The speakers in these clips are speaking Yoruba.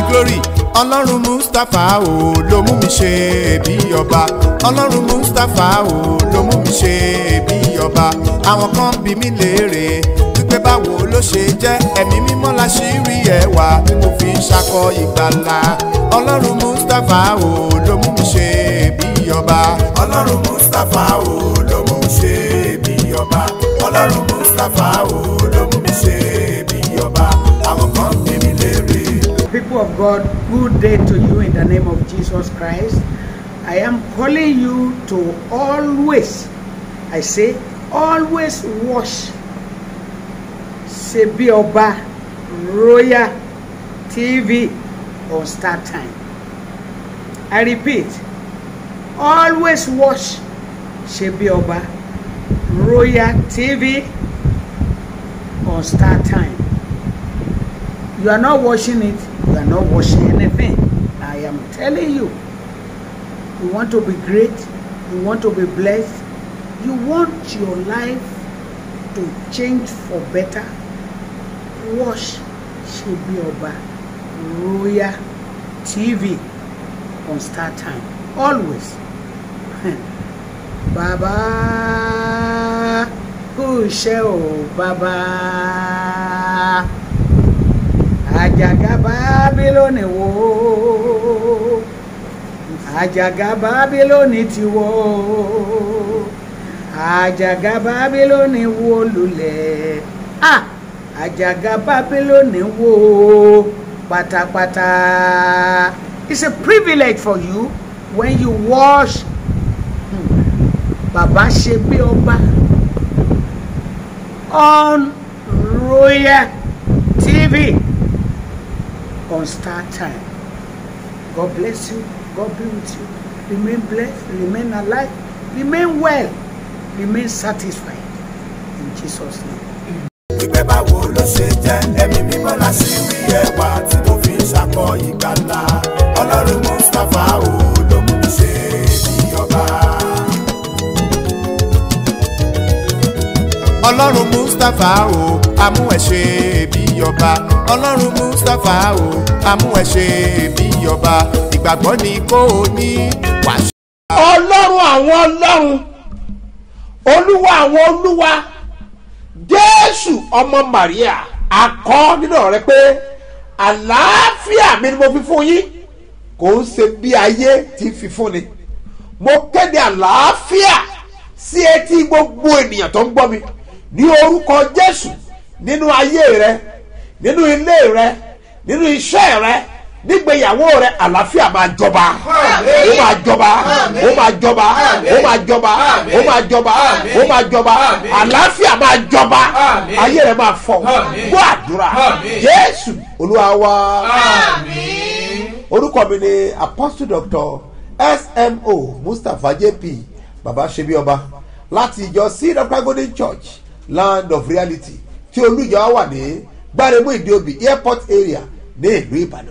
glory ọlọ́run Mustapha o ló mú mi ṣe bí ọba ọlọ́run Mustapha o ló mú mi ṣe bí ọba àwọn kan bí mi léèrè wípé báwo ló ṣe jẹ́ ẹ̀mí mímọ́ láṣírí ẹwà tí mo fi ń ṣakọ ìgbàlà ọlọ́run Mustapha o ló mú mi ṣe bí ọba ọlọ́run Mustapha o ló mú mi ṣe bí ọba ọlọ́run Mustapha o ló mú mi ṣe bí ọba àwọn kan bí mi léèrè. People of God, good day to you in the name of Jesus Christ. I am calling you to always, I say, always watch Ṣebí Ọba Royal TV on Star Time. I repeat, always watch Ṣebí Ọba Royal TV on Star Time. You are not watching it, you are not watching anything. I am telling you, you want to be great, you want to be blessed, you want your life to change for better, watch Ṣebí Ọba Royal TV on Star Time. Always. Baba, kú iṣẹ́ o Baba. Àjàgà Bábílónì wó, àjàgà Bábílónì ti wó, àjàgà Bábílónì wó lulẹ̀, àjàgà Bábílónì wó pátápátá. It's a privilege for you when you watch Baba Ṣebí Ọba on Royal TV on Star Time. God bless you. God be with you. Remain blessed. Remain alive. Remain well. Remain satisfied. In Jesus' name. Wípé báwo ló ṣe jẹ́ ẹ̀mí mímọ́ láṣírí ẹwà tí mo fi ń ṣakọ ìgbàlà ọlọ́run Mustapha o ló mú mi ṣe bí ọba. ọlọ́run Mustapha o amú ẹ ṣe bí ọba ọlọ́run Mustapha o amú ẹ ṣe bí ọba ìgbàgbọ́ ni kò ní wàá. ọlọ́run àwọn ọlọ́run olúwa àwọn olúwa jésù ọmọ Màríà akọ nínú ọ̀rẹ́ pé àlàáfíà mi ni mo fi fún yín kò ń ṣe bí ayé ti fi fún ni mo kéde àlàáfíà sí etí gbogbo ènìyàn tó ń gbọ́ mi ní orúkọ jésù nínú ayé rẹ nínú ilé rẹ nínú iṣẹ́ rẹ nígbéyàwó rẹ àlàáfíà máa jọba ó máa jọba ó máa jọba ó máa jọba ó máa jọba ó máa jọba àlàáfíà máa jọba ayé rẹ máa fọ gbọ́ àdúrà jésù olúwa wa orúkọ mi ni apostle doctor smo mustapha jp baba Ṣebí Ọba láti ìjọ seed of God golden church land of reality tí olùjọ wà ní gbáremú ìdíòbí airport area ní ìlú ìbàdàn.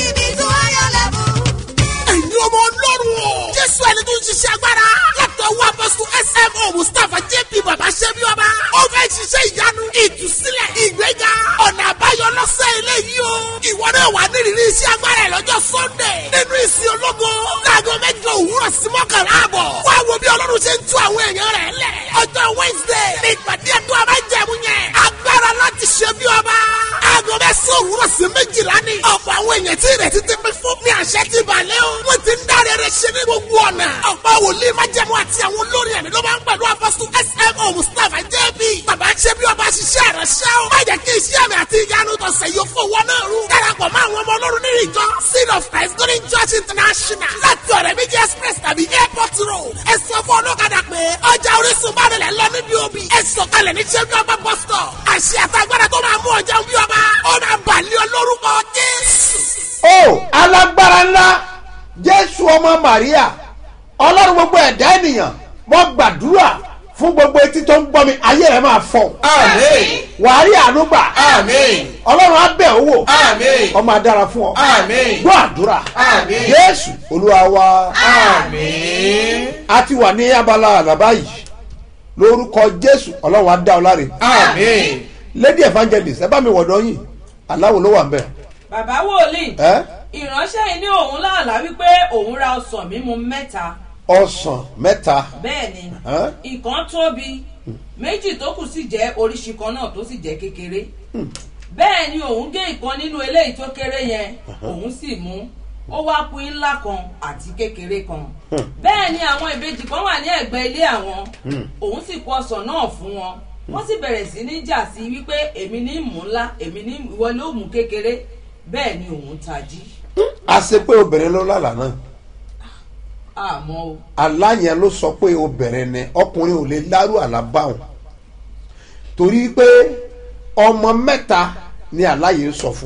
ẹ̀yin ọmọ ọlọ́run o. jésù ẹni tó ń ṣiṣẹ́ agbára. látọ̀ wá apọ́sítù smo mustapha jp baba Ṣebí Ọba. ó fẹ́ ṣiṣẹ́ ìyanu ìtúsílẹ̀ ìgbéga ọ̀nà àbáyọ lọ́sẹ̀ eléyìí o. ìwọ náà wà nírìírí iṣẹ́ agbára ẹ̀ lọ́jọ́ sunday. nínú ìsìn ológo láago 8 òwúrọ̀ sí 11 àbọ̀. wá wo bí ọlọ́run ṣe ń tú àwọn èèyàn rẹ̀ lẹ̀. ọjọ́ wednesday ní ìpàdé ẹ̀dùn abájẹ̀mú yẹn. agbára láti Ṣebí Ọba. aago 9 òwúrọ̀ sí 12 ni. ọ̀pọ̀ àwọn èèyàn tí ìrètí ti pín fún ní àṣẹ ti balẹ̀ o. wọ́n ti ń dáre rẹ̀ ṣe ní gbogbo ọ̀nà. ọ̀pọ̀ wòlíì májẹ̀mú àti àwọn olórin ẹ̀mí ló máa ń pẹ̀lú apọ́sítù smo mustapha jp baba Ṣebí Ọba ṣiṣẹ́ ìránṣẹ́ o. má jẹ́ kí iṣẹ́ àmì àti ìyanu tọ̀sẹ̀ yóò fowó náà rú. darapọ̀ mọ́ àwọn ọmọ ọlọ́run nínú ìjọ seed of Christ golden church international láti ọ̀rẹ́ méjì express tàbí airport road. ẹ sọ fún ọlọ́kadà pé ọjà orísun bá nílẹ̀ lọ níbi òbí. ẹ sọ̀kalẹ̀ ní Ṣebí Ọba bus stop. àṣẹ àtàgbàdà tó máa mú ọjà bí ọba ó máa bàlẹ́ olórúkọ jésù. ó alágbára ńlá jésù ọmọ Màríà ọlọ́run gbogbo ẹ̀dá ènìyàn mo gbàdúrà fún gbogbo etí tó ń gbọ́ mi ayé rẹ̀ máa fọ́. àmín. wàá rí àánú gbà. àmín. ọlọ́run á bẹ̀ ọ́ wò. àmín. ó máa dára fún ọ. àmín. gbọ́ àdúrà. àmín. jésù olúwa wa. àmín. a ti wà ní abala àlàbá yìí lórúkọ jésù ọlọ́run á dá ọ láre. àmín. lady evangelist ẹ bá mi wọ̀dọ̀ yín aláwo ló wà ń bẹ̀. bàbá wòlíì ìránṣẹ́ yìí ní òun láàlá wípé òun ra ọsàn mímu 3. ọsàn 3. bẹ́ẹ̀ ni ìkan tóbi, méjì tó kù sì jẹ́ oríṣi kan náà tó sì jẹ́ kékeré. bẹ́ẹ̀ ni òun gé ìkan nínú eléyìí tó kéré yẹn òun sì mú, ó wá kù ńlá kan àti kékeré kan. bẹ́ẹ̀ ni àwọn ìbejì kan wà ní ẹ̀gbẹ́ ilé àwọn, òun sì kó ọsàn náà fún wọn. wọ́n sì bẹ̀rẹ̀ sí ní jà sí wípé èmi ní mú ńlá, èmi ní ìwọ ló mú kékeré. bẹ́ẹ̀ ni òun tají. a ṣe pé obìnrin ló lálàá náà. àmọ́ o. àlá yẹn ló sọ pé obìnrin ni, ọkùnrin ò lè lárú àlá báwọn torí pé ọmọ 3 ni àlá yìí ń sọ fún.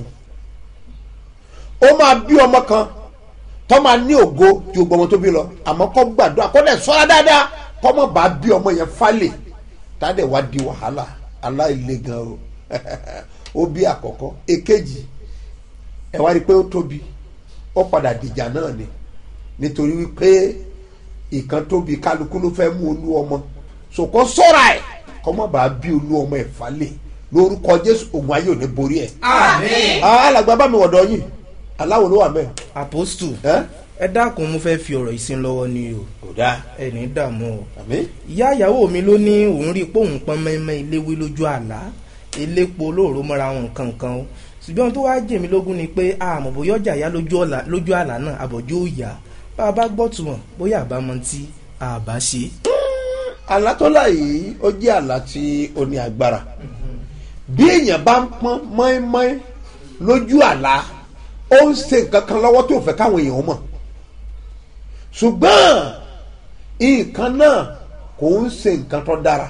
ó máa bí ọmọ kan tó máa ní ògo ju ọmọ tó bí lọ, àmọ́ kó gbàdúrà kó dẹ̀ sọ́ra dáadáa kó má bàa bí ọmọ yẹn fálè tádẹ̀ wá di wàhálà. àlá ilé gan o. ó bí àkọ́kọ́, èkejì ẹ wá rí i pé ó tóbi, ó padà dìjà náà ni nítorí wípé ìkan tóbi kálukú ló fẹ́ mú olú ọmọ, sòkò sọ́ra ẹ̀ kó má bàa bí olú ọmọ ẹ̀ falẹ̀ lórúkọ Jésù. ogun ayé ò ní borí ẹ̀. àmín. alàgbà bá mi wọ̀dọ̀ yìí, aláwo ló wà mẹ́. Apostle ẹ dákun mo fẹ́ fi ọ̀rọ̀ ìsìn lọ́wọ́ ni o. kò dáa. ẹ ní dààmú o. àmín. ìyá ìyàwó mi ló ní òun rí i pé òun pọn mẹ́mẹ́ iléwé lójú àlá, elépo olóòró mọ́ra wọn nǹkan o. ṣùgbọ́n tó wáá jèmi lógún ni pé àmọ́ bóyá ọjà yá lójú àlá náà àbọ̀jọ́ òòyà bá a bá gbọ́ tùmọ̀ bóyá àbámọ́ tí a bá ṣe. àlá tó láyìí ó jẹ́ àlá tí ó ní agbára. bí èèyàn bá ń pọ́n mọ́ínmọ́ín lójú àlá ó ń ṣe nǹkan kan lọ́wọ́ tó fẹ́ káwọn èèyàn mọ̀, ṣùgbọ́n nǹkan náà kò ń ṣe nǹkan tó dára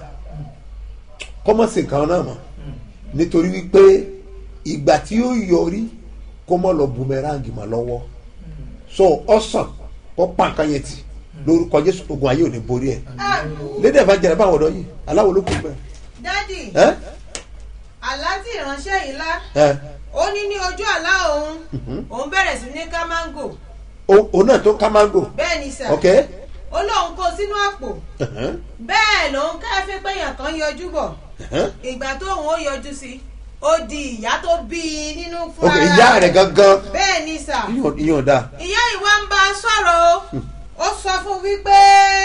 kó mọ̀ ṣe nǹkan náà mọ̀ nítorí wípé ìgbà tí ó yọrí kó mọ̀ lọ bùmẹ́ráǹgì mọ́ lọ́wọ́. so ọ̀sán kó pa nǹkan yẹn tì lórúkọ Jésù. ogun ayé ò ní borí ẹ̀. lédè ìfàjẹrẹ báwọn ọ̀dọ́ yìí aláwo ló kù bẹ́ẹ̀. dádì àlá tí ìránṣẹ́ yìí lá ó ní ojú àlá òun bẹ̀rẹ̀ sí ní ká máńgò. òun náà tó ká máńgò. bẹ́ẹ̀ ni sà. ok. ó lóun kó sínú àpò. bẹ́ẹ̀ lòun káfí pé èèyàn kan yọjú bọ̀. ìgbà tó òun ó yọjú sí ó di ìyá tó bí i nínú fún ara. ok ìyá rẹ̀ gangan. bẹ́ẹ̀ ni sà. ìyọ̀n dáa. ìyá ìwà ń bá a sọ̀rọ̀ ó sọ fún wípé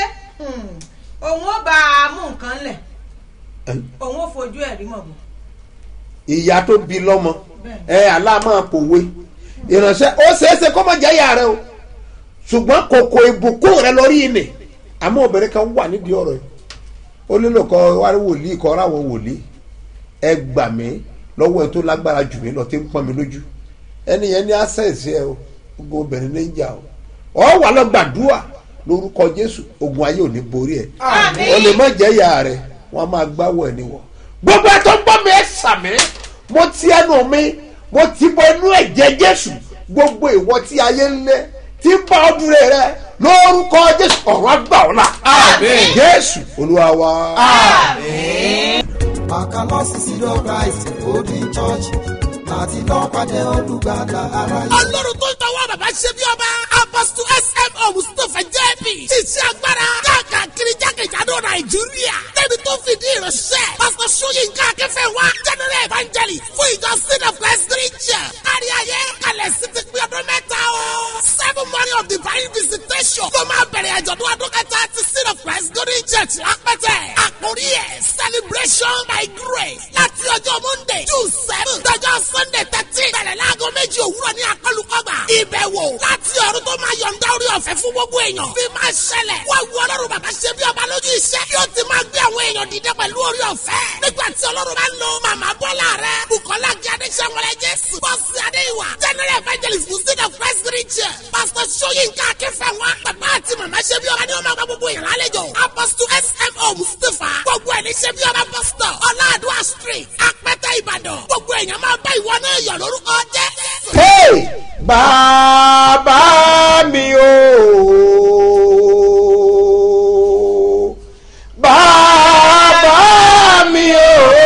òun ó bá a mú nǹkan lẹ̀ òun ó fojú ẹ̀ rí mọ̀ bọ̀. ìyá tó bí lọ́mọ aláàmọ́ pòwe ìránṣẹ́ ó ṣeéṣe kó má jẹ́ ìyá rẹ o, ṣùgbọ́n kòkò ìbùkún rẹ lórí ilẹ̀. àmọ́ obìnrin kan wà nídìí ọ̀rọ̀ yìí, ó nílò kọ́ wárí wòlíì kọ́ ra àwọn wòlíì. ẹ gbà mí lọ́wọ́ ẹ tó lágbára jù mí lọ tí ń pọ́n mi lójú. ẹni yẹn ní access ẹ o, gbogbo obìnrin ní ìjà o. ọ wà lọ gbàdúrà lórúkọ Jésù, ogun ayé ò ní borí ẹ. ó lè má jẹ́ ìyá rẹ, wọ́n á máa gbáwọ̀ ẹ níwọ̀. gbogbo ẹ tó ń gbọ́ mi ẹ sàmì, mo ti ẹnu mi mo ti bọ inú ẹ̀jẹ̀ Jésù. gbogbo ìwọ tí ayé ń lé tí ń bá ọdún rẹ lórúkọ Jésù ọ̀rọ̀ àgbà ọ̀la. àmín. Jésù Olúwa wa. àmín. Àkàlọ́sí sídọ̀ Christ Golden Church láti lọ́pàdé olùgbàlà aráyé. Ọlọ́run tó ń tọwọ́ bàbá ṣe bí ọba Apostle SMO Mustapha JP ṣiṣẹ́ agbára káàkiri jákèjádò Nàìjíríà débi tó fìdí ìránṣẹ́ Pastor Ṣóyínká Akẹ́fẹ́ wa General Evangelist fún ìjọ Seed of Christ Christian kárí ayé kalẹ̀ sí ti pín ọdún mẹ́ta o. 7 morning of divine visitation ló máa bẹ̀rẹ̀ àjọ̀dún ọdún kẹta ti Seed of Christ Golden Church lápẹ́tẹ̀. Àkórí ẹ̀ celebration by grace láti ọjọ́ Monday June 7 dọjọ́ Sunday 13 bẹ̀rẹ̀ láago 2 òwúrọ̀ ní akọlùkọgbà. Ìbẹ̀wò láti ọ̀run tó máa yọ̀ǹda orí ọ̀fẹ́ fún gbogbo èèyàn. Bí máa ṣẹlẹ̀ wọ́n wu Ọlọ́run bàbá ṣe bí ọba lójú iṣẹ́ yóò ti máa gbé àwọn èèyàn dìde pẹ̀lú orí ọ̀fẹ́. Nígbà tí Ọlọ́run bá ń lo màmá Bọ́lá rẹ̀ Bùkọ́lá Gíadé Ṣẹ́wọ̀lẹ̀ Jésù Bọ́sì Adéìwà General Evangelist Seed of Christ Christian Pastor Ṣóyínká Akẹ́fẹ́wá bàbá àti màmá ṣe bí ọba ni wọ́n máa gba gbogbo èèyàn lálejò. Apostle SMO Mustapha gbogbo ẹ̀ ní ṣe bí ọba pastor Ọláàdúrà Street Apẹ́tẹ́ Ìbàdàn gbogbo èèyàn máa bá ìwọ náà yọ̀ lórúkọ jẹ́. Hey! Bàbá mi o, bàbá mi o,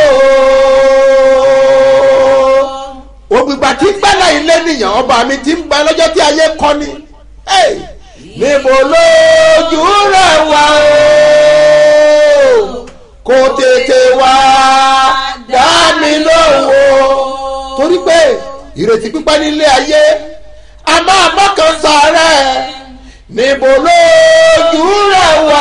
ògbìgbà tí ń gbẹ́lẹ̀ ilé nìyàn ọba mi ti ń gbẹ́ lọ́jọ́ tí ayé kọ́ ni. Níbo lójú rẹ̀ wá o, kò tètè wá dá mi lóhùn o, torí pé ìrètí pípẹ́ nílé ayé a máa mọ́kàn sọ̀rẹ́ níbo lójú rẹ̀ wá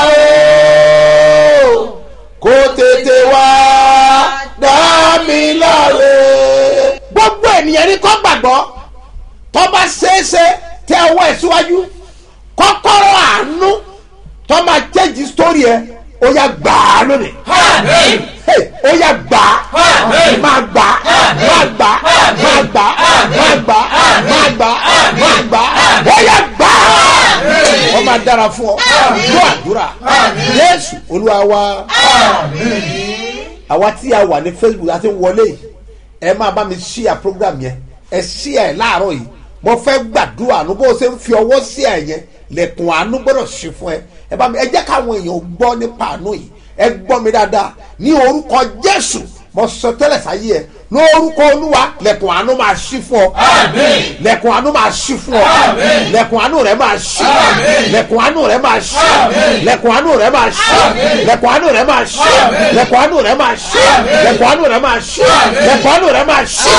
o kó tètè wá dá mi láre. gbogbo ènìyàn ní kó gbàgbọ́ tó bá ṣeéṣe tẹ ọwọ́ ẹ̀ síwájú kọ́kọ́rọ́ àánú tó máa change story ẹ̀ ó yá gbà á lónìí. ó yá gbà á máa gbà á máa gbà á máa gbà á máa gbà á máa gbà á máa gbà á ó yá gbà á. wọ́n máa dára fún ọ ló àdúrà Jésù Olúwa wa. àwa tí a wà ní Facebook àti wọlé yìí ẹ máa bá mi share program yẹn ẹ share ẹ láàárọ̀ yìí mo fẹ́ gbàdúrà àánú bó ṣe ń fi ọwọ́ sí ẹ yẹn lẹ̀kùn àánú gbọ́dọ̀ ṣe fún ẹ ẹ bá mi ẹ jẹ́ káwọn èèyàn gbọ́ nípa àánú yìí ẹ gbọ́ mi dáadáa ní orúkọ Jésù mo sọ tẹ́lẹ̀ sáyé ẹ lórúkọ Olúwa lẹ̀kùn àánú máa ṣí fún ọ lẹ̀kùn àánú máa ṣí fún ọ lẹ̀kùn àánú rẹ máa ṣí lẹ̀kùn àánú rẹ máa ṣí lẹ̀kùn àánú rẹ máa ṣí lẹ̀kùn àánú rẹ máa ṣí lẹ̀kùn àánú rẹ máa ṣí lẹ̀kùn àánú rẹ máa ṣí lẹ̀kùn àánú rẹ máa ṣí.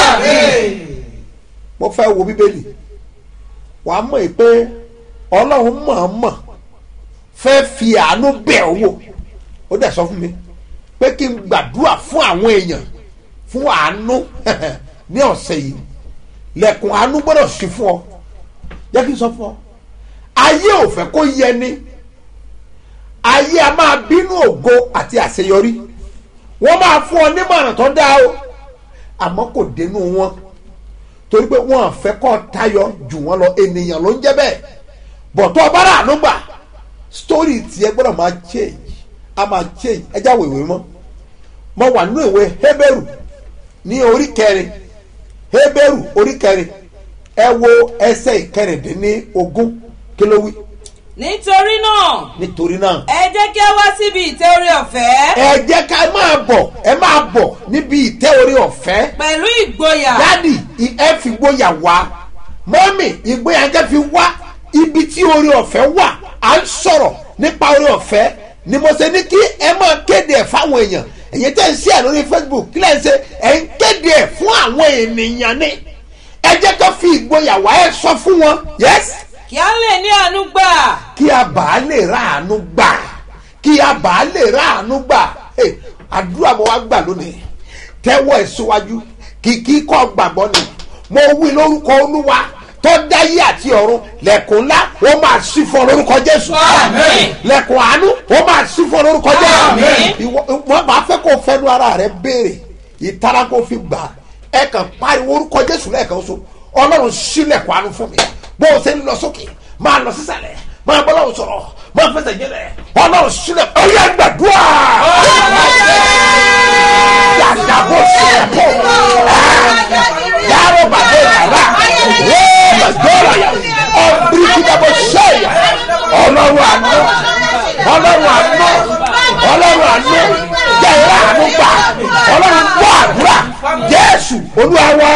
mo fẹ́ wo Bíbélì wàá mọ̀ pé Ọlọ́run mọ̀ọ́mọ̀ fẹ́ fi àánú bẹ̀ ọ́ wò ó dẹ̀ sọ fún mi pé kí n gbàdúrà fún àwọn èèyàn fún àánú ní ọ̀sẹ̀ yìí lẹ̀kùn àánú gbọ́dọ̀ ṣí fún ọ jẹ́ kí n sọ fún ọ ayé ò fẹ́ kó yẹ ni ayé a máa bínú ògo àti àṣeyọrí wọ́n máa fún ọ nímọ̀ràn tó dáa o àmọ́ kò dénú wọn torí pé wọ́n fẹ́ kó tayọ jù wọ́n lọ ènìyàn ló ń jẹ́ bẹ́ẹ̀ bọ̀tọ̀ ọba rà àánú gbà story tiẹ̀ gbọ́dọ̀ máa change a máa change ẹjá wo ìwé mo wà nínú ìwé Hébérù ní orí kẹrin Hébérù orí kẹrin ẹ wo ẹsẹ̀ ìkẹrìndínlógún kí ló wí. nítorí náà ẹ jẹ́ kí a wá síbi ìtẹ́ orí ọ̀fẹ́. ẹ jẹ́ ká máa bọ̀ níbi ìtẹ́ orí ọ̀fẹ́. pẹ̀lú ìgboyà. dádì ẹ fi ìgboyà wá mọ́mì ìgboyà jẹ́ fi wá ibi tí orí ọ̀fẹ́ wà à ń sọ̀rọ̀ nípa orí ọ̀fẹ́ ni mo ṣe ní kí ẹ máa kéde ẹ̀ fáwọn èèyàn èyí tẹ́ ń ṣe ẹ̀ lórí Facebook kí lẹ́ ń ṣe ẹ̀ ń kéde ẹ̀ fún àwọn ènìyàn ni ẹ jẹ́ ká fi ìgboyà wá ẹ sọ fún wọn yes. kí a lè ní àánú gbà. kí a bàa lè ra àánú gbà kí a bàa lè ra àánú gbà àdúrà mo wá gbà lónìí tẹ́wọ́ ẹ̀ síwájú kìkì kọ́ gbàgbọ́ ni mo wí lórúkọ Olúwa tó dáyé àti ọ̀run lẹ̀kùn ńlá ó máa ṣí fún ọ lórúkọ Jésù lẹ̀kùn àánú ó máa ṣí fún ọ lórúkọ Jésù wọ́n máa fẹ́ kó fẹ́nu ara rẹ béèrè ìtara kó fi gbà ẹ kàn pariwo orúkọ Jésù lẹ́ẹ̀kan so Ọlọ́run ṣí lẹ̀kùn àánú fún mi bó o ṣe ń lọ sókè máa lọ sísàlẹ̀ máa bọ́ lọ́wọ́ sọ̀rọ̀ máa fẹsẹ̀ jẹ́lẹ̀ Ọlọ́run ṣí lẹ̀kùn ọ̀yá gbàdúrà yàtọ̀ bó ṣe lẹ̀kùn yàrá bàbá yàrá gbọ́dọ̀ ọ̀bìrìkìdàbọ̀ sẹ́yà Ọlọ́run àánú Ọlọ́run àánú Ọlọ́run àánú jẹ̀rẹ̀ àánú gbà Ọlọ́run gbọ́ àdúrà Jésù Olúwa wa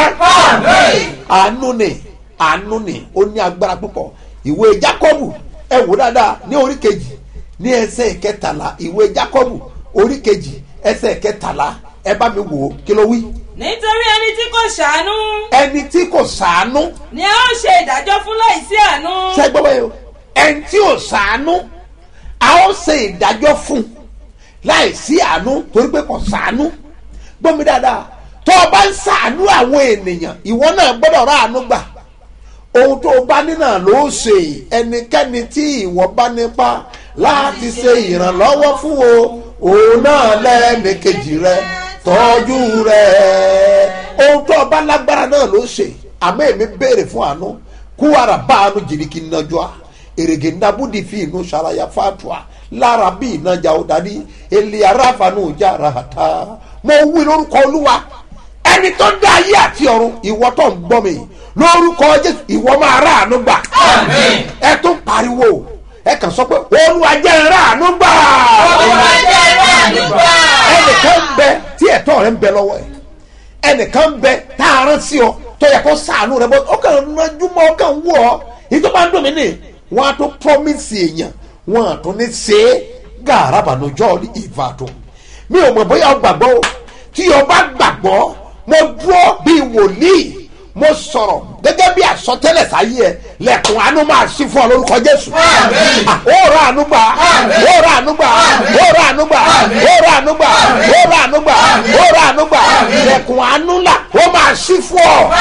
àánú ni ó ní agbára púpọ̀ ìwé Jákọ́bù ẹ wò dáadáa ní orí kejì ní ẹsẹ̀ ìkẹtàlá ìwé Jákọ́bù orí kejì ẹsẹ̀ ìkẹtàlá ẹ bá mi wò ó kí ló wí. nítorí ẹni tí kò ṣàánú. ẹni tí kò ṣàánú. ni a ó ṣe ìdájọ́ fún láìsí àánú. ṣé gbọ́ báyìí o ẹni tí ò ṣàánú a ó ṣe ìdájọ́ fún láìsí àánú torí pé kò ṣàánú gbọ́ mi dáadáa tó o bá ń ṣàánú àwọn ènìyàn ìwọ náà gbọ́dọ̀ rà àánú gbà ohun tó o bá ní náà ló ṣe ẹnikẹ́ni tí ìwọ bá nípa láti ṣe ìrànlọ́wọ́ fún o òun náà lẹ́ẹ̀mí kejì rẹ tọ́jú rẹ̀ ohun tó ọba lágbára náà ló ṣe àmọ́ èmi béèrè fún àánú kú ara bá àánú jìnnìkì nàjọ́ èrègè nàbúdì fi inú ṣàlàyé fàtúà lára bí ìnajà ọ̀dàdí èlé aráfanú ìjà ràhàtà mo wí lórúkọ Olúwa ẹni tó dá ayé àti ọ̀run ìwọ tó ń gbọ́ mi lórúkọ Jésù ìwọ máa rà àánú gbà ẹ tún pariwo ẹ kàn sọ pé Olúwa jẹ́ rà àánú gbà Olúwa jẹ́ rà àánú gbà. ẹnìkan ń bẹ tí ẹ̀tọ́ rẹ̀ ń bẹ lọ́wọ́ ẹ̀ ẹnìkan ń bẹ tá a rán sí ọ tó yẹ kó ṣàánú rẹ bọ ọ kàn nájú mọ́ ọ kàn wọ ọ èyí tó bá ń dùn mí nì wọn á tó promise èèyàn wọn á tó ní ṣe é gàràbànújọ́ ní ìbàdàn mi ò mọ̀ bóyá o gbàgbọ́ o tí o bá gbàgbọ́ mo dúró bíi wòlíì mo sọ̀rọ̀ gẹ́gẹ́ bí àsọtẹ́lẹ̀ sáyé ẹ lẹ́kùn àánú máa ṣí fún ọ lórúkọ Jésù. ó rà àánú gbà ó rà àánú gbà ó rà àánú gbà ó rà àánú gbà ó rà àánú gbà ó rà àánú gbà lẹ́kùn àánú là ó máa ṣí fún ọ.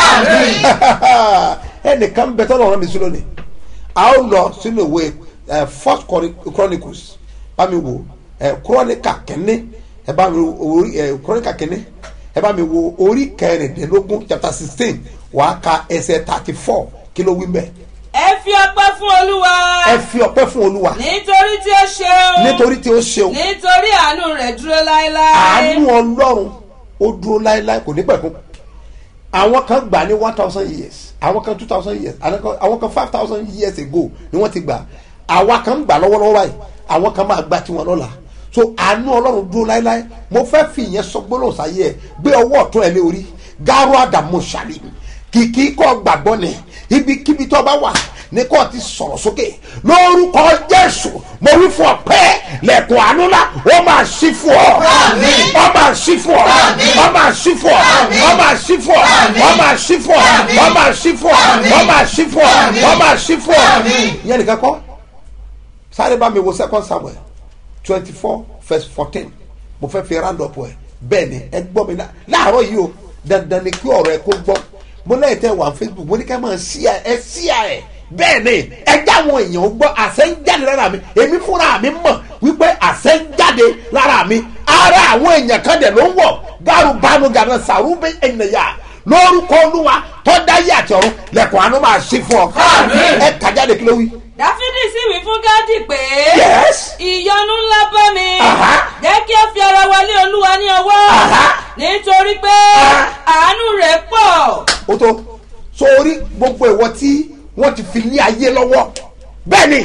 ẹnìkan bẹ tọ́lọ̀ ọ̀rọ̀ mi sí lónìí a ó lọ sínú ìwé First Chronicles bá mi wo Chronicle kẹ́ni ẹ bá mi wo Chronicle kẹ́ni ẹ bá mi wo orí kẹrìndínlógún chapter 16 wàá ka ẹsẹ̀ 34 kí ló wí mbẹ. ẹ fi ọpẹ́ fún Olúwa. ẹ fi ọpẹ́ fún Olúwa. nítorí tí ó ṣeun. nítorí tí ó ṣeun. nítorí àánú rẹ̀ dúró láéláé. àánú Ọlọ́run ó dúró láéláé kò ní pẹ̀kún. àwọn kan gbà ní 1000 years àwọn kan 2000 years àwọn kan 5000 years ago ni wọ́n ti gbà àwa kan gbà lọ́wọ́lọ́wọ́ báyìí àwọn kan máa gbà tiwọn lọ́la so àánú Ọlọ́run dúró láéláé mo fẹ́ fi ìyẹn sọ gbólóhùn sáyé ẹ gbé ọwọ́ ọ̀tún ẹ lé orí gáró àdàmú ṣàlì kìkì kọ́ gbàgbọ́ ni ibikíbi tó bá wà ní kò ti sọ̀rọ̀ sókè lórúkọ Jésù mo wí fún ọ pé lẹ̀kùn àánú la ó máa ṣí fún ọ ó máa ṣí fún ọ ó máa ṣí fún ọ ó máa ṣí fún ọ ó máa ṣí fún ọ ó máa ṣí fún ọ ó máa ṣí fún ọ ó máa ṣí fún ọ. ìyẹn nìkan kọ́ sáré bá mi wo 2 Samuel 24:14 mo fẹ́ fi round up ẹ̀ bẹ́ẹ̀ ni ẹ gbọ́ mi láàárọ̀ yìí o dandan ni kí ọ̀rọ̀ ẹ kó gbọ́ mo lẹ́yìn tẹ́ wà Facebook mo ní ká máa ṣíà ẹ̀ bẹ́ẹ̀ ni ẹ já àwọn èèyàn gbọ́ àṣẹ ń jáde lára mi èmi fúnra mi mọ̀ wípé àṣẹ ń jáde lára mi ara àwọn èèyàn kan dẹ̀ ló ń wọ̀ gáàrú bánu gàdá sàrúbẹ ẹnìyà lórúkọ Olúwa tó dáyé àti ọ̀run lẹ̀kùn àánú máa ṣí fún ọ ẹ kà jáde kí ló wí. Dáfídì sì wí fún Gádì pé Yes. ìyọnu ńlá bá mi jẹ́ kí ó fi ara wa lé Olúwa ní ọwọ́ nítorí pé àánú rẹ̀ pọ̀. ó tó sórí gbogbo ìwọ tí wọ́n ti fi lé ayé lọ́wọ́ bẹ́ẹ̀ ni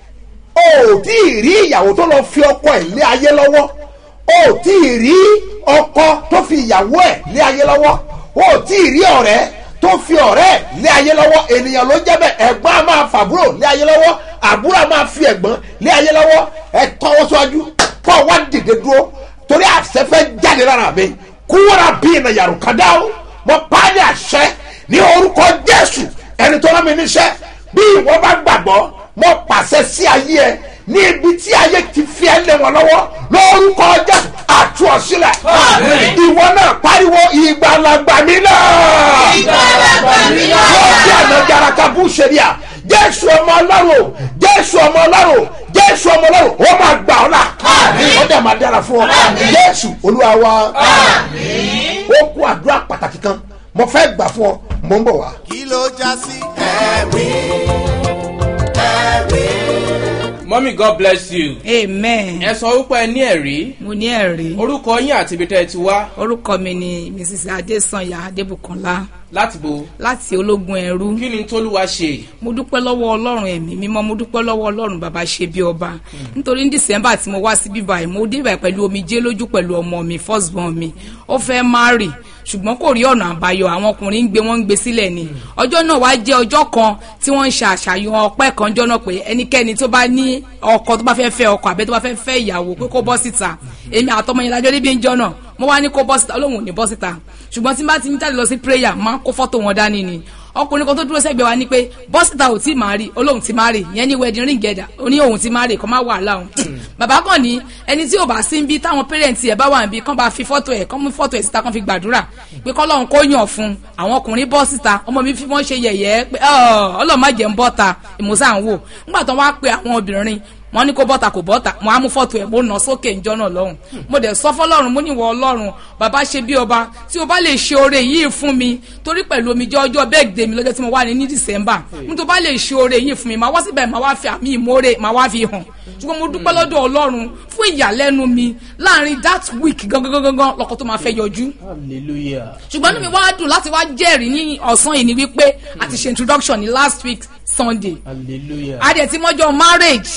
o ò tí ì rí ìyàwó tó lọ fi ọkọ ẹ̀ lé ayé lọ́wọ́ o ò tí ì rí ọkọ tó fi ìyàwó ẹ̀ lé ayé lọ́wọ́ o ò tí ì rí ọ̀rẹ́ tó fi ọ̀rẹ́ lé ayé lọ́wọ́ ènìyàn ló jẹ́ bẹ́ẹ̀ ẹ̀gbọ́n a máa fàbúrò lé ayé lọ́wọ́ àbúrò a máa fi ẹ̀gbọ́n lé ayé lọ́wọ́ ẹ tọwọ́ síwájú kọ́ wá dìde dúró torí àṣẹ fẹ́ jáde lára mi kúwọ́ra bíi ìnà yàrá kàdá o mo pa ní àṣẹ ní orúkọ Jésù ẹni tó rán mi níṣẹ́ bí ìwọ bá gbàgbọ́ mo pàṣẹ sí ayé ẹ ní ibi tí ayé ti fi ẹ́ lé wọn lọ́wọ́ lórúkọ Jésù àtú ọ sílẹ̀ ìwọ náà pariwo ìgbàlagbà mi náà ìgbàlagbà mi náà wọ́n fi àná jaraka bú ṣẹlẹ̀ à Jésù ọmọ Ọlọ́run Jésù ọmọ Ọlọ́run Jésù ọmọ Ọlọ́run ó máa gbà ọ́ là ó dẹ̀ máa dára fún ọ Jésù Olúwa wa ó kú àdúrà pàtàkì kan mo fẹ́ gbà fún ọ mo ń bọ̀ wá. kí ló já sí ẹ̀rí ẹ̀rí. Mommy, God bless you. amen. ẹ sọ wípé ẹ ní ẹ̀rí. mo ní ẹ̀rí. orúkọ yín àti ibi tẹ́ ẹ ti wá. orúkọ mi ni Mrs. Adesanya Adébùkọ́lá láti bo. láti ológun ẹrú. kí ni tólúwa ṣe. mo dúpẹ́ lọ́wọ́ Ọlọ́run ẹ̀mí mímọ́ mo dúpẹ́ lọ́wọ́ Ọlọ́run bàbá ṣe bí ọba nítorí ní December tí mo wá sí bíbá yìí mo débà pẹ̀lú omijé lójú pẹ̀lú ọmọ mi first born mi ó fẹ́ marry ṣùgbọ́n kò rí ọ̀nà àbáyọ àwọn ọkùnrin ń gbé wọ́n ń gbé sílẹ̀ ni ọjọ́ náà wá jẹ́ ọjọ́ kan tí wọ́n ń ṣe àṣàyàn ọpẹ́ kan jọ́ náà pé ẹnikẹ́ni tó bá ní ọkọ tó bá fẹ́ fẹ́ ọkọ àbẹ́ tó bá fẹ́ fẹ́ ìyàwó pé kó bọ́ síta èmi àtọmọ yẹn lájọ́ níbi ń jọ́ náà mo wá ní kó bọ́ síta Ọlọ́run ò ní bọ́ síta ṣùgbọ́n tí n bá ti ń jáde lọ sí prayer máa kó fọ́tò wọn dání ni ọkùnrin kan tó dúró sẹ́gbẹ̀ẹ́ wa ní pé bọ́sítà ò tí máa rí olóhùn tí máa rí ìyẹn ní wedding ring gẹ̀dà ó ní òun tí máa rí kọ́ máa wà láwọn. bàbá kan ní ẹni tí ò bá sí ń bí táwọn pẹ́rẹ́ǹtì ẹ̀ bá wà níbi kán bá fi fọ́tò ẹ̀ kán mú fọ́tò ẹ̀ síta kán fi gbàdúrà pé kọ́lọ́hún kó yàn fún àwọn ọkùnrin bọ́ síta ọmọ mi fi wọ́n ṣe yẹ̀yẹ́ pé Ọlọ́run má jẹ́ ń bọ́ta ìmọ̀sá ń wò nígbà tó wá pe àwọn obìnrin wọ́n ní kó bọ́ta kò bọ́ta mo á mú fọ́tò ẹ̀ mo nà sókè ńjọ́ náà lọ́hùn mo dẹ̀ sọ fọ́lọ́run mo ní ìwọ Ọlọ́run bàbá ṣe bí ọba tí o bá lè ṣe oore yìí fún mi torí pẹ̀lú omijé ọjọ́ birthday mi lọ́jọ́ tí mo wà ní December mo tó bá lè ṣe oore yìí fún mi màá wá síbẹ̀ màá wá fi àmì ìmoore màá wá fi hàn ṣùgbọ́n mo dúpẹ́ lọ́dọ̀ Ọlọ́run fún ìyàlẹ́nu mi láàrin that week gangan lọ́kọ tó máa fẹ́ yọjú. hallelujah. ṣùgbọ́n inú mi wá dùn láti wá jẹ́rìí ní ọ̀sán yìí ni wípé a ti ṣe introduction ní last week Sunday. hallelujah. a dẹ̀ ti mọ́jọ́ marriage. Hey.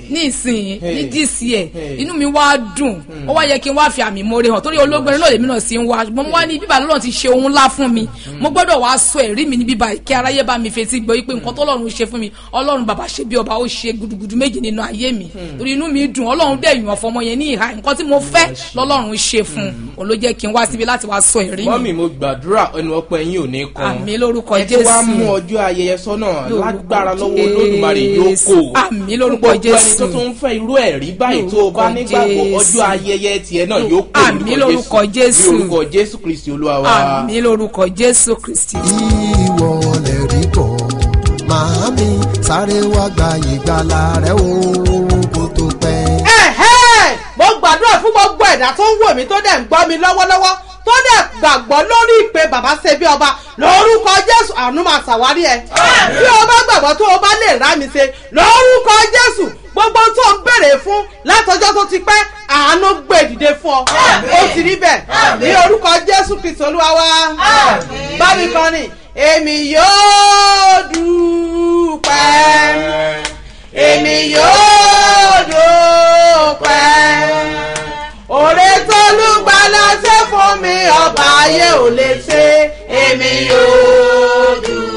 ní ìsìn ní DCA inú mi wá dùn ó wá yẹ kí n wá fi àmì ìmoore hàn torí olóògbé náà lèmi náà sì ń wá ṣùgbọ́n mo wá ní bíbá lọ́run ti ṣe ohun ńlá fún mi mo gbọ́dọ̀ wá sọ ẹ̀rí mi ní bíbá kí aráyé bá mi fetí gbọ́ wípé nǹkan tọ́lọ́run ṣe fún mi ọlọ́run bàbá ṣe bí ọba ó ṣe gudugudu méjì nínú ayé mi torí inú mi dùn ọlọ́run dẹ̀ yàn fọmọ yẹn ní ìhà nǹkan tí mo fẹ́ lọ́lọ́run ṣe fún òun ló jẹ́ kí n wá síbi láti wá sọ ẹ̀rí mi. mọ́mì mo gbàdúrà ẹnu ọpẹ́ yín ò ní kan. àmì lórúkọ Jésù. ẹ ti wá mú ọjọ́ ayẹyẹ sọ́nà lágbára lọ́wọ́ Olódùmarè yóò kó. àmì lórúkọ Jésù. ẹni tó tún fẹ́ irú ẹ̀rí báyìí tó o bá nígbàgbọ́ ọjọ́ ayẹyẹ tiẹ̀ náà yóò kó. àmì lórúkọ Jésù. ní orúkọ Jésù Kristi Olúwa wa. àmì lórúkọ Jésù Kristi. ìwọ lè rí bọ̀ màámi sáré wá gba ìgbàlà rẹ o kó tó pẹ́. mo gbàdúrà fún gbogbo ẹ̀dá tó ń wò mí tó dẹ̀ ń gbọ́ mi lọ́wọ́lọ́wọ́ tó dẹ̀ gbàgbọ́ lórí ìpè bàbá ṣe bí ọba lórúkọ Jésù àánú máa ṣàwárí ẹ. bí o bá gbàgbọ́ tó o bá lè rá mi ṣe lórúkọ Jésù gbogbo tó ń béèrè fún látọjọ́ tó ti pẹ́ àánú gbé dìde fún ọ. ó ti rí bẹ́ẹ̀ ní orúkọ Jésù Kristi Olúwa wa. bá mi kàn ní èmi yóò dúpẹ́ èmi yóò dúpẹ́ òrè t'Olùgbàlà ṣe fún mi ọba ayé ò lè ṣe èmi yóò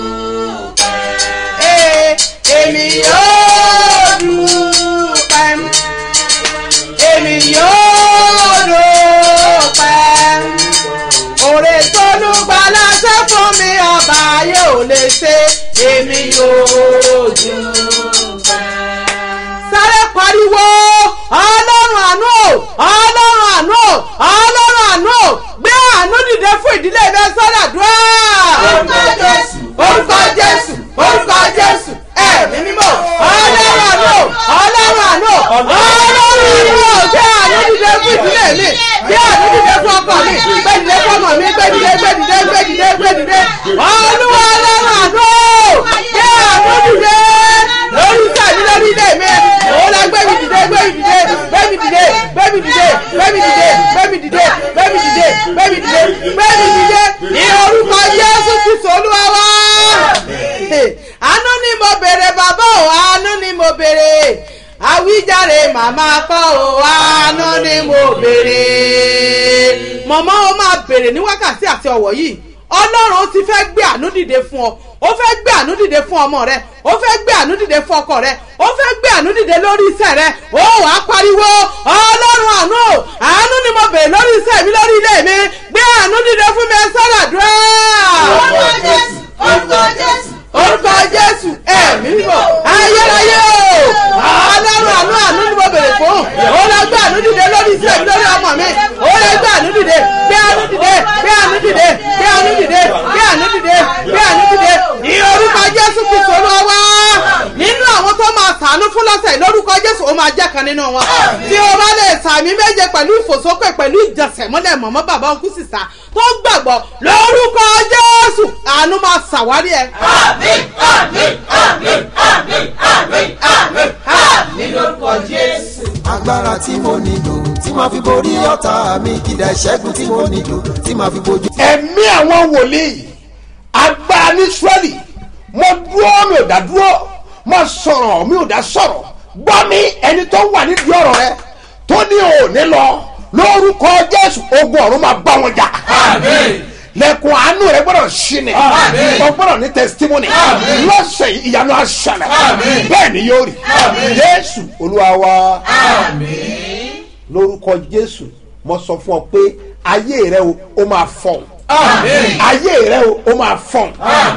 dúpẹ́ èmi yóò dúpẹ́ èmi yóò dúpẹ́ òrè t'Olùgbàlà ṣe fún mi ọba ayé ò lè ṣe èmi yóò dúpẹ́. sáré pariwo ọlọ́run àánú ọlọ́run àánú ọlọ́run àánú gbé àánú dìde fún ìdílé mi sọ́dọ̀ àdúrà. orúkọ Jésù orúkọ Jésù orúkọ Jésù ẹ̀mí mímọ́ ọlọ́run àánú ọlọ́run àánú ọlọ́run àánú gbé àánú dìde fún ìdílé mi gbé àánú dìde fún ọkọ mi gbé dìde fún ọmọ mi gbé dìde gbé dìde gbé dìde gbé dìde olúwa ọlọ́run àánú gbé àánú dìde lórí sàmì lórí ilé mi òun la gbé mi dìde gbé mi dìde gbé mi dìde gbé mi dìde gbé mi dìde gbé mi dìde gbé mi dìde gbé mi dìde gbé mi dìde ní orúkọ Jésù Kristi Olúwa wa. àánú ni mo béèrè bàbá o àánú ni mo béèrè àwíjàre màmá kọ́ o àánú ni mo béèrè. màmá o máa béèrè ní wákàtí àti ọ̀wọ̀ yìí ọlọ́run ti fẹ́ gbé àánú dìde fún ọ ó fẹ́ gbé àánú dìde fún ọmọ rẹ ó fẹ́ gbé àánú dìde fún ọkọ rẹ ó fẹ́ gbé àánú dìde lórí iṣẹ́ rẹ ó wà á pariwo ọlọ́run àánú àánú ni mo bèrè lórí iṣẹ́ mi lórí ilé mi gbé àánú dìde fún mi ẹ sọ́dọ̀ àdúrà. orúkọ Jésù orúkọ Jésù orúkọ Jésù ẹ̀mí mímọ́ ayérayé o ọlọ́run àánú àánú ni mo bèrè fún ó lọ gbé àánú dìde lórí iṣẹ́ mi lórí ọmọ mi ó lọ gbé àánú dìde gbé àánú dìde gbé àánú dìde gbé àánú dìde gbé àánú dìde gbé àánú dìde ní orúkọ Jésù Kristi Olúwa wa. nínú àwọn tó máa ṣàánú fún lọ́sẹ̀ lórúkọ Jésù ó máa jẹ́ kan nínú wọn. tí o bá lè sàmì méje pẹ̀lú ìfòsókè pẹ̀lú ìjẹsẹ̀mọ́lẹ̀ mọ̀mọ́ bàbá òkú sísá tó gbàgbọ́ lórúkọ Jésù àánú máa ṣàwárí ẹ. àmín àmín àmín àmín àmín àmín àmín lórúkọ Jésù. agbára tí mo nílò tí màá fi borí ọ̀tá mi kìdá ìṣẹ́gun tí mo nílò tí màá fi bojú. ẹ̀mí àwọn wòlíì agbára ní Ísírẹ́lì mo dúró mi ò dá dúró mo sọ̀rọ̀ mi ò dá sọ̀rọ̀ gbọ́ mi ẹni tó wà nídìí ọ̀rọ̀ rẹ tó ní òní lọ lórúkọ Jésù ogun ọ̀run máa bá wọn jà. àmín. lẹ́kùn àánú rẹ gbọ́dọ̀ ṣí ni o gbọ́dọ̀ ní testimony lọ́sẹ̀ ìyanu aṣàlẹ̀ bẹ́ẹ̀ ni yóò rí Jésù Olúwa wa. àmín. lórúkọ Jésù mo sọ fún ọ pé ayé rẹ o máa fọ́ ayé rẹ o máa fọ́.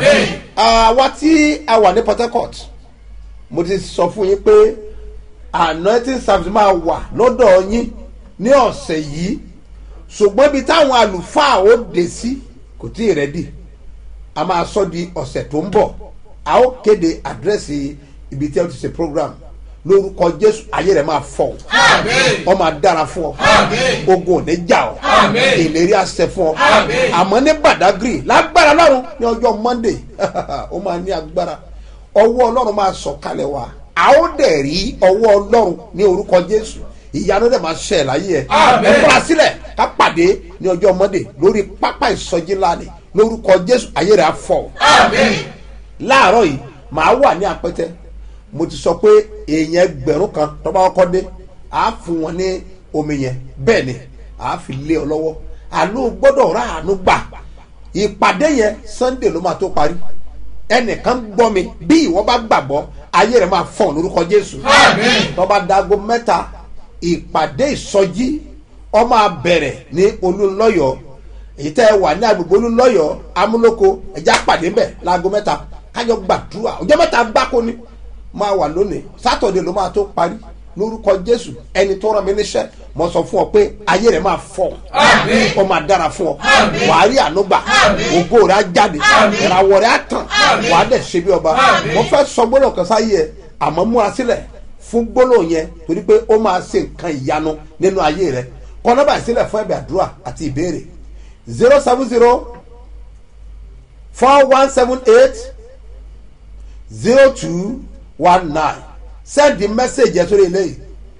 àwa tí a wà ní Port Harcourt mo ti sọ fún yín pé anointing service máa wà lọ́dọ̀ yín ní ọ̀sẹ̀ yìí ṣùgbọ́n ibi táwọn àlùfáà ó dé sí kò tí ì rẹ́dì a máa sọ di ọ̀sẹ̀ tó ń bọ̀ a ó kéde àdírẹ́sì ibi tí a ti ṣe program lórúkọ Jésù ayé rẹ̀ máa fọ́ ọ máa dára fún ọ ogun ò ní jà ọ ìlérí àṣẹ fún ọ àmọ́ ní Badagry lágbára lọ́run ní ọjọ́ Monday ó máa ní agbára ọwọ́ Ọlọ́run máa sọ̀kalẹ̀ wá a ó dẹ̀ rí ọwọ́ Ọlọ́run ní orúkọ Jésù ìyanu dẹ̀ máa ṣe láyé ẹ̀ ẹ fura sílẹ̀ ká pàdé ní ọjọ́ Monday lórí pápá ìsọjí ńlá ni lórúkọ Jésù ayé rẹ̀ á fọ́ láàárọ̀ yìí màá wà ní Apẹtẹ mo ti sọ pé èèyàn ẹgbẹ̀rún kan tó bá kọ́kọ́ dé á fún wọn ní omi yẹn bẹ́ẹ̀ ni á fi lé ọ lọ́wọ́ àánú gbọ́dọ̀ rà àánú gbà ìpàdé yẹn Sunday ló máa tó parí ẹnìkan gbọ́ mi bí ìwọ bá gbàgbọ́ ayé rẹ̀ máa fọ̀ lórúkọ Jésù tó bá dago mẹ́ta ìpàdé ìsọjí ó máa bẹ̀rẹ̀ ní Olúńlọ́yọ̀ èyí tẹ́ ẹ wà ní agbègbè Olúńlọ́yọ̀ Amúlòkó ẹ̀já pàdé mbẹ̀ láago mẹ́ta kájọ gbàdúrà ọjọ́ mẹ́ta gbáko ni máa wà lónìí Sátọ̀dé ló máa tó parí lórúkọ Jésù ẹni tó rán mi níṣẹ́ mo sọ fún ọ pé ayé rẹ̀ máa fọ̀ ó máa dára fún ọ wàá rí ànúgbà ògo rẹ̀ á jáde ìràwọ̀ rẹ̀ á tàn wàá dẹ̀ ṣe bí ọba mo fẹ́ sọ gbólóhùn kan sáyé ẹ àmọ́ múra sílẹ̀ fún gbólóhùn yẹn torí pé ó máa ṣe nǹkan ìyanu nínú ayé rẹ̀ kọ nọ́mbà ìsílẹ̀ fún ẹ̀bẹ̀ àdúrà àti ìbéèrè 070-4178-0219 send the message yẹn sórí eléyìí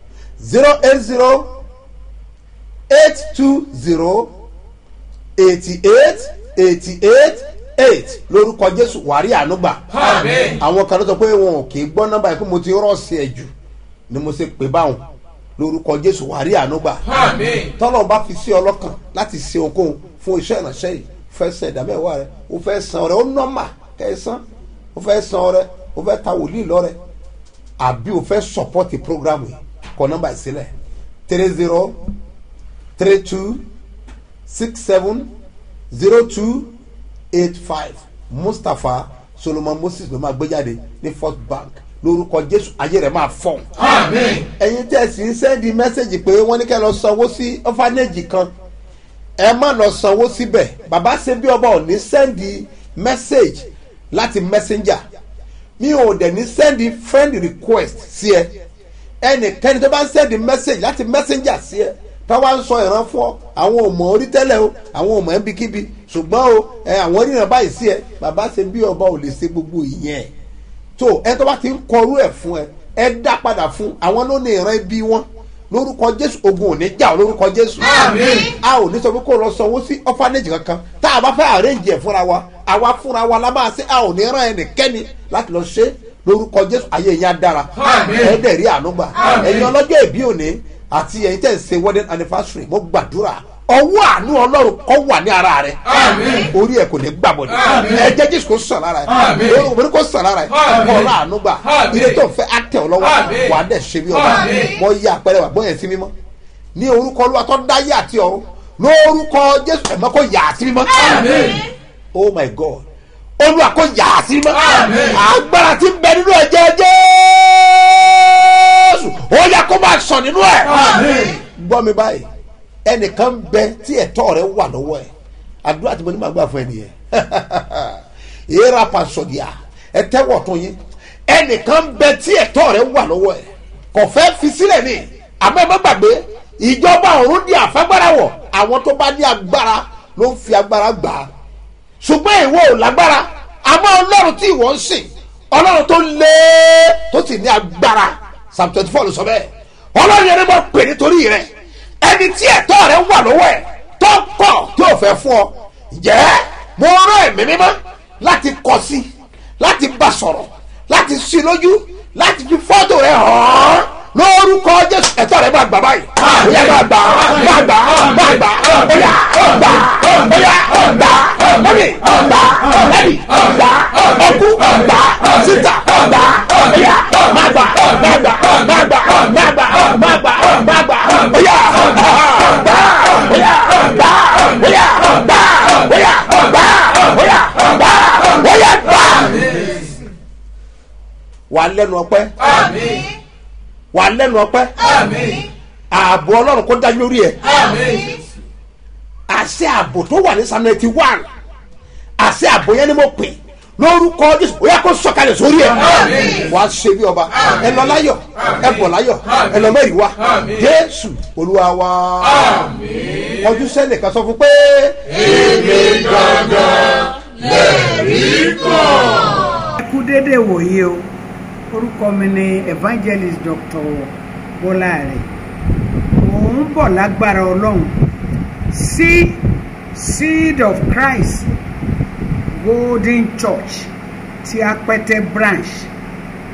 080-820-8888 lórúkọ Jésù wàrí ànúgbà àwọn kan ló sọ pé wọn ò kì í gbọ́ nọ́mbà yìí pé mo ti rọ́ọ̀sì ẹ̀ jù ni mo ṣe pè báwọn lórúkọ Jésù wàrí ànúgbà tọ́lọ́ bá fi sí ọlọ́kàn láti ṣe ohunkóhun fún iṣẹ́ ìránṣẹ́ yìí fẹ́ san ìdámẹ́wàá rẹ o fẹ́ san ọrẹ ó nọ́mà kẹsàn o fẹ́ san ọrẹ o fẹ́ ta wòlíì lọ́rẹ àbí o fẹ́ support program yìí kọ nọ́mbà ìsílẹ̀ 30-32-67-02-85 Mustapha Solomon Moses ló máa gbé jáde ní First Bank lórúkọ Jésù ayé rẹ̀ máa fọ́n. ẹ̀yin tẹ́ ẹ sì ń sẹ́ndì mẹ́sẹ̀gì pé wọ́n ní kẹ́ lọ sanwó sí ọ́fánẹ́jì kan ẹ má lọ sanwó síbẹ̀ bàbá ṣe bí ọba ò ní sẹ́ndì mẹ́sẹ̀gì láti messenger mi ò dẹ̀ ní sẹ́ndì friend request sí ẹ ẹnikẹ́ni tó bá ń sẹ́ndì mẹ́sẹ̀gì láti messenger sí ẹ táwa ń sọ ìran fún ọ àwọn ò mọ̀ orí tẹ́lẹ̀ o àwọn ò mọ̀ ẹ́ bíkíbi ṣùgbọ́n o àwọn oríran báyìí sí ẹ bàbá ṣe bí ọba ò lè ṣe gbogbo ìyẹn tó ẹ tó bá ti ń kọrú ẹ fún ẹ dá padà fún àwọn ló ní ìran ẹbí wọn lórúkọ Jésù ogun ò ní jà lórúkọ Jésù a ò ní sọ pé kó lọ sanwó sí orphanage kankan tá a bá fẹ́ arrange ẹ̀ fúnra wa àwa fúnra wa la máa ṣe a ò ní rán ẹnikẹ́ni láti lọ ṣe lórúkọ Jésù ayé yẹn á dára ẹ dẹ̀ rí ànúgbà ẹ̀yin ọlọ́jọ́ ìbí òní àti ẹ̀yin tẹ̀ ń ṣe wedding anniversary mo gbàdúrà ọwọ́ àánú Ọlọ́run kó wà ní ara rẹ̀ orí ẹ̀ kò ní gbàbọ̀dé ẹ jẹ́ Jésù kó sàn lára ẹ̀ obìnrin kó sàn lára ẹ̀ kó ọ̀rọ̀ àánú gbà ilé tó ń fẹ́ àtẹ̀ ọ́ lọ́wọ́ wà á dẹ̀ ṣe bí ọba mo yí àpẹẹrẹ wà bóyá sí mímọ́ ní orúkọ Olúwa tó dáyé àti ọ̀run lórúkọ Jésù ẹ̀mọ́ kó yà á sí mímọ́ oh my God Olúwa kó yà á sí mímọ́ agbára tí ń bẹ nínú ẹ̀jẹ̀ Jésù ó yẹ kó máa sàn nínú ẹ̀ gbọ́ mi báyìí ẹnìkan bẹ tí ẹ̀tọ́ rẹ̀ wà lọ́wọ́ ẹ̀ àdúrà tí mo ní máa gbà fún ẹnìyẹn èèrà pàṣọdìà ẹtẹ́wọ̀ tó yín ẹnìkan bẹ tí ẹ̀tọ́ rẹ̀ wà lọ́wọ́ ẹ̀ kò fẹ́ fi sílẹ̀ ní àmọ́ ẹ má gbàgbé ìjọba ọ̀run di àfagbára wọ̀ àwọn tó bá ní agbára ló ń fi agbára gbà á ṣùgbọ́n ìwọ ò lágbára àmọ́ Ọlọ́run tí ìwọ ń sìn Ọlọ́run tó lé tó sì ní agbára Psalm 24 ló sọ bẹ́ẹ̀ Ọlọ́run yẹn ni mo pè nítorí rẹ̀ ẹni tí ẹ̀tọ́ rẹ̀ wà lọ́wọ́ ẹ̀ tó kọ̀ tí ò fẹ́ fún ọ jẹ́ mo rán ẹ̀mí mímọ́ láti kọ sí láti bá sọ̀rọ̀ láti sí lójú láti fi fọ́tò rẹ̀ hàn lórúkọ Jésù ẹ̀tọ́ rẹ̀ máa gbà báyìí bóyá máa gbà máa gbà máa gbà bóyá gbà bóyá gbà mọ́mí gbà ẹ̀mí gbà ọkú gbà síta gbà bóyá máa gbà máa gbà máa gbà máa gbà máa gbà máa gbà bóyá gbà bóyá gbà bóyá gbà bóyá gbà bóyá gbà bóyá gbà. wà á lẹ́nu ọpẹ́ wà á lẹ́nu ọpẹ́ ààbò Ọlọ́run kó dájú lórí ẹ̀ àṣẹ ààbò tó wà ní Psalm 91 àṣẹ ààbò yẹn ni mo pè lórúkọ Jésù ó yẹ kó sọ̀kalẹ̀ sórí ẹ̀ wàá ṣe bí ọba ẹ lọ láyọ̀ ẹ bọ̀ láyọ̀ ẹ lọ mẹ́rin wá Jésù Olúwa wa ọdún sẹ́nìkan sọ fún pé èmi gangan lè rí kàn. ẹ kú dédé wòye o orúkọ mi ni evangelist Dr. Bọ́láre òun bọ̀ lágbára Ọlọ́run sí Seed of Christ Golden Church ti Apẹtẹ branch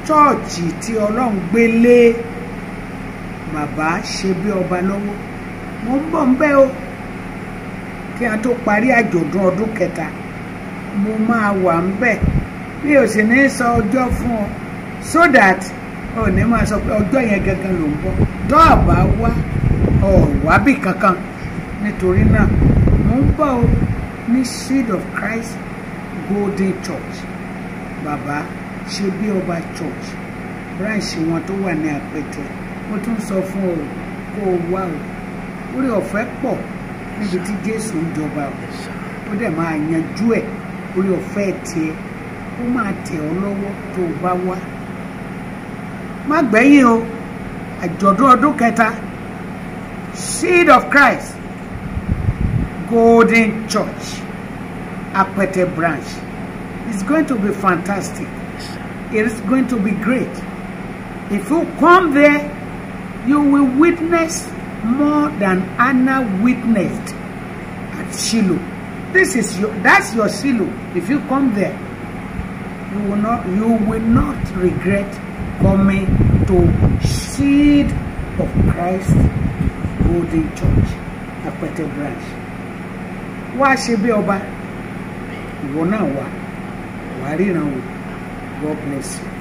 chọ́ọ̀chì tí ọlọ́run gbé lé bàbá ṣe bí ọba lọ́wọ́ mo ń bọ̀ ń bẹ̀ o kí a tó parí àjọ̀dún ọdún kẹta mo máa wà ń bẹ̀ mi ò sì ní sọ ọjọ́ fún ọ so that ò ní máa sọ pé ọjọ́ yẹn gangan ló ń bọ̀ tó àbá wá wábì kankan nítorí náà mo ń bọ̀ o ní Seed of Christ Golden Church bàbá ṣe bí ọba church branch wọn tó wà ní Àpẹtẹ mo tún sọ fún ọ kó o wá o orí ọ̀fẹ́ pọ̀ níbi tí Jésù ń jọba ó dẹ̀ máa yanjú ẹ̀ orí ọ̀fẹ́ tiẹ̀ ó máa tẹ̀ ọ́ lọ́wọ́ tó o bá wá má gbẹ̀yìn o àjọ̀dún ọdún kẹta Seed of Christ Golden Church Apẹtẹ branch is going to be fantastic. It is going to be great. If you come there, you will witness more than Anna witnessed at Shiloh. That's your Shiloh. If you come there, you will not regret coming to Seed of Christ Golden Church, Apẹtẹ branch. Wá ṣe bí ọba, ìwọ náà wà ríran wò. God bless you.